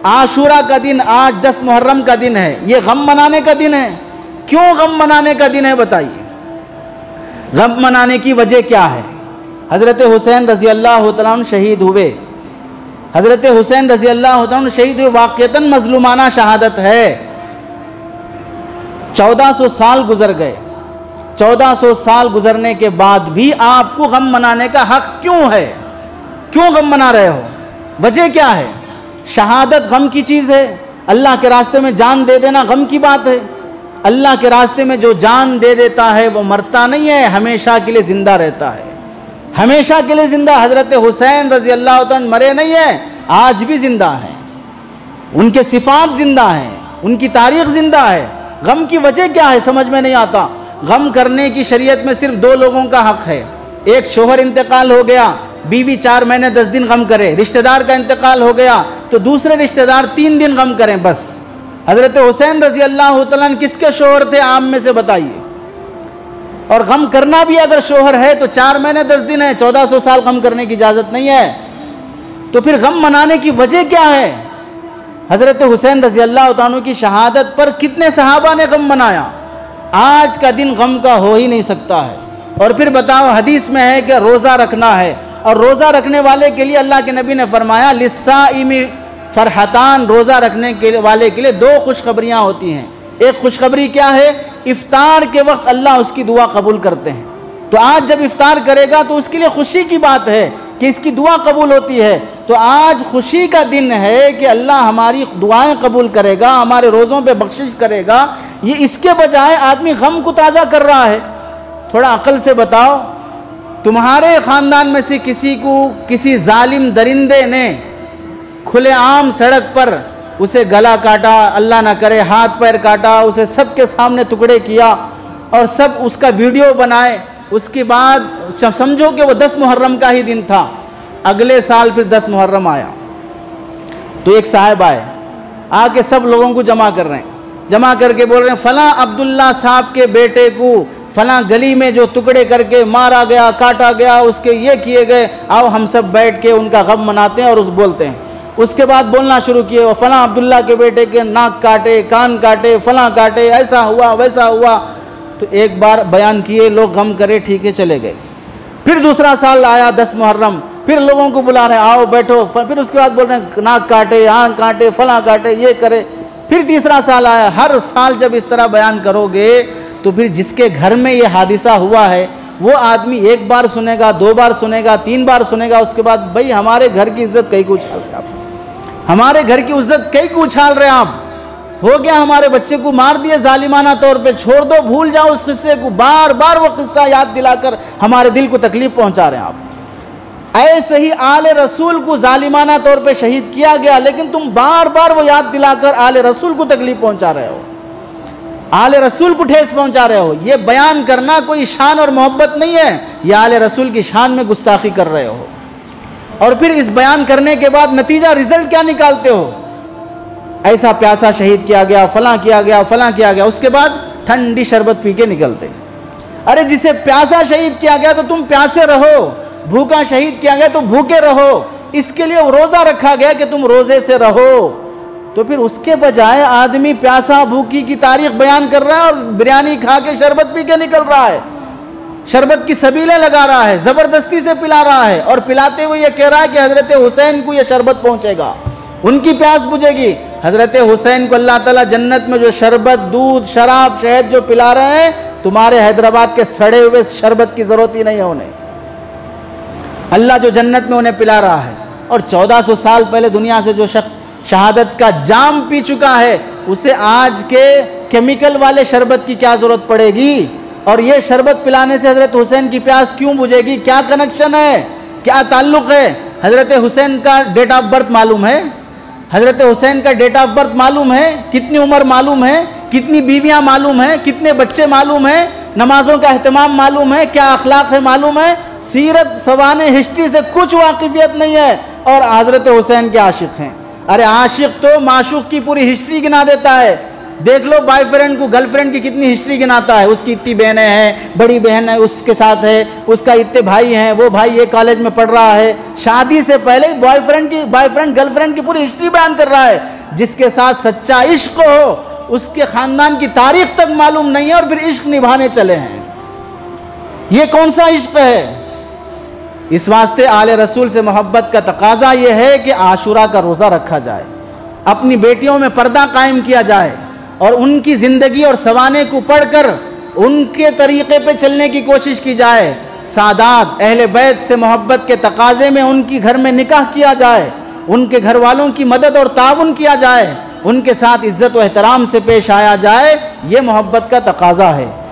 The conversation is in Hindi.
आशूरा का दिन आज 10 मुहर्रम का दिन है, ये गम मनाने का दिन है। क्यों गम मनाने का दिन है बताइए? गम मनाने की वजह क्या है? हज़रत हुसैन रज़ी अल्लाह तआला अन्हु शहीद हुए। हज़रत हुसैन रज़ी अल्लाह तआला अन्हु शहीद हुए, वाक़अतन मज़लूमाना शहादत है। 1400 साल गुजर गए। 1400 साल गुजरने के बाद भी आपको गम मनाने का हक क्यों है? क्यों गम मना रहे हो? वजह क्या है? शहादत गम की चीज़ है। अल्लाह के रास्ते में जान दे देना गम की बात है। अल्लाह के रास्ते में जो जान दे देता है वो मरता नहीं है, हमेशा के लिए ज़िंदा रहता है, हमेशा के लिए ज़िंदा। हज़रत हुसैन रज़ी अल्लाह तआला अन्हु मरे नहीं है, आज भी ज़िंदा हैं, उनके सिफ़ात ज़िंदा हैं, उनकी तारीख़ ज़िंदा है। गम की वजह क्या है समझ में नहीं आता। गम करने की शरीयत में सिर्फ 2 लोगों का हक है। एक शोहर इंतकाल हो गया, बीवी 4 महीने 10 दिन गम करे। रिश्तेदार का इंतकाल हो गया तो दूसरे रिश्तेदार 3 दिन गम करें बस। हज़रत हुसैन रज़ी अल्लाह तआला अन्हु किसके शोहर थे आम में से बताइए? और गम करना भी अगर शोहर है तो 4 महीने 10 दिन है, 1400 साल गम करने की इजाज़त नहीं है। तो फिर गम मनाने की वजह क्या है? हज़रत हुसैन रज़ी अल्लाह तआला अन्हु की शहादत पर कितने सहाबा ने गम मनाया? आज का दिन गम का हो ही नहीं सकता है। और फिर बताओ, हदीस में है कि रोज़ा रखना है, और रोज़ा रखने वाले के लिए अल्लाह के नबी ने फरमाया लिस्साइमी फरहतान, रोज़ा रखने के वाले के लिए 2 खुशखबरियाँ होती हैं। एक खुशखबरी क्या है? इफ्तार के वक्त अल्लाह उसकी दुआ कबूल करते हैं। तो आज जब इफ्तार करेगा तो उसके लिए खुशी की बात है कि इसकी दुआ कबूल होती है। तो आज खुशी का दिन है कि अल्लाह हमारी दुआएं कबूल करेगा, हमारे रोज़ों पे बख्शिश करेगा। ये इसके बजाय आदमी गम को ताज़ा कर रहा है। थोड़ा अक्ल से बताओ, तुम्हारे ख़ानदान में से किसी को किसी जालिम दरिंदे ने खुलेआम सड़क पर उसे गला काटा, अल्लाह ना करे हाथ पैर काटा, उसे सबके सामने टुकड़े किया और सब उसका वीडियो बनाए, उसके बाद समझो कि वो 10 मुहर्रम का ही दिन था। अगले साल फिर 10 मुहर्रम आया तो एक साहब आए, आके सब लोगों को जमा कर रहे हैं, जमा करके बोल रहे हैं फलां अब्दुल्ला साहब के बेटे को फलां गली में जो टुकड़े करके मारा गया, काटा गया, उसके ये किए गए, आओ हम सब बैठ के उनका गम मनाते हैं और उस बोलते हैं। उसके बाद बोलना शुरू किए, फलां अब्दुल्ला के बेटे के नाक काटे, कान काटे, फलां काटे, ऐसा हुआ वैसा हुआ। तो एक बार बयान किए, लोग गम करे, ठीक है चले गए। फिर दूसरा साल आया 10 मुहर्रम, फिर लोगों को बुला रहे हैं आओ बैठो। फिर उसके बाद बोल रहे हैं नाक काटे, आँख काटे, फलां काटे, ये करे। फिर तीसरा साल आया। हर साल जब इस तरह बयान करोगे तो फिर जिसके घर में ये हादिसा हुआ है वो आदमी 1 बार सुनेगा, 2 बार सुनेगा, 3 बार सुनेगा, उसके बाद भाई हमारे घर की इज्जत कहीं को उछाल रहे आप, हमारे घर की इज्जत कहीं को उछाल रहे आप, हो गया हमारे बच्चे को मार दिए जालिमाना तौर पे, छोड़ दो, भूल जाओ उस किस्से को। बार बार वो किस्सा याद दिलाकर हमारे दिल को तकलीफ पहुंचा रहे हैं आप। ऐसे ही आले रसूल को जालिमाना तौर पे शहीद किया गया, लेकिन तुम बार बार वो याद दिलाकर आले रसूल को तकलीफ पहुंचा रहे हो, आले रसूल को ठेस पहुंचा रहे हो। ये बयान करना कोई शान और मोहब्बत नहीं है, ये आले रसूल की शान में गुस्ताखी कर रहे हो। और फिर इस बयान करने के बाद नतीजा रिजल्ट क्या निकालते हो? ऐसा प्यासा शहीद किया गया, फलां किया गया, फलां किया गया, उसके बाद ठंडी शरबत पी के निकलते। अरे जिसे प्यासा शहीद किया गया तो तुम प्यासे रहो, भूखा शहीद किया गया तो भूखे रहो, इसके लिए रोज़ा रखा गया कि तुम रोज़े से रहो। तो फिर उसके बजाय आदमी प्यासा भूखी की तारीख बयान कर रहा है और बिरयानी खा के शरबत पी के निकल रहा है, शरबत की सबीलें लगा रहा है, ज़बरदस्ती से पिला रहा है, और पिलाते हुए ये कह रहा है कि हज़रत हुसैन को ये शरबत पहुँचेगा, उनकी प्यास बुझेगी। हज़रत हुसैन को अल्लाह ताला जन्नत में जो शरबत, दूध, शराब, शहद जो पिला रहे हैं, तुम्हारे हैदराबाद के सड़े हुए शरबत की ज़रूरत ही नहीं है उन्हें। अल्लाह जो जन्नत में उन्हें पिला रहा है। और 1400 साल पहले दुनिया से जो शख्स शहादत का जाम पी चुका है, उसे आज के केमिकल वाले शरबत की क्या ज़रूरत पड़ेगी? और ये शरबत पिलाने से हज़रत हुसैन की प्यास क्यों बुझेगी? क्या कनेक्शन है, क्या ताल्लुक़ है? हज़रत हुसैन का डेट ऑफ बर्थ मालूम है? हज़रत हुसैन का डेट ऑफ बर्थ मालूम है? कितनी उम्र मालूम है? कितनी बीवियाँ मालूम है? कितने बच्चे मालूम है? नमाजों का अहतमाम मालूम है? क्या अखलाक है मालूम है? सीरत सवाने हिस्ट्री से कुछ वाकिफियत नहीं है, और हज़रत हुसैन के आशिक़ हैं। अरे आशिक़ तो माशूक़ की पूरी हिस्ट्री गिना देता है। देख लो बॉयफ्रेंड को गर्लफ्रेंड की कितनी हिस्ट्री गिनाता है, उसकी इतनी बहनें हैं, बड़ी बहन है उसके साथ है, उसका इतने भाई हैं, वो भाई ये कॉलेज में पढ़ रहा है। शादी से पहले बॉयफ्रेंड गर्लफ्रेंड की पूरी हिस्ट्री बयान कर रहा है। जिसके साथ सच्चा इश्क हो, उसके ख़ानदान की तारीख तक मालूम नहीं है और फिर इश्क निभाने चले हैं। ये कौन सा इश्क है? इस वास्ते आले रसूल से मोहब्बत का तकाजा यह है कि आशूरा का रोज़ा रखा जाए, अपनी बेटियों में पर्दा कायम किया जाए और उनकी ज़िंदगी और सवाने को पढ़कर उनके तरीक़े पे चलने की कोशिश की जाए। सादात अहले बैत से मोहब्बत के तकाजे में उनकी घर में निकाह किया जाए, उनके घर वालों की मदद और ताउन किया जाए, उनके साथ इज़्ज़त व एहतराम से पेश आया जाए। ये मोहब्बत का तकाजा है।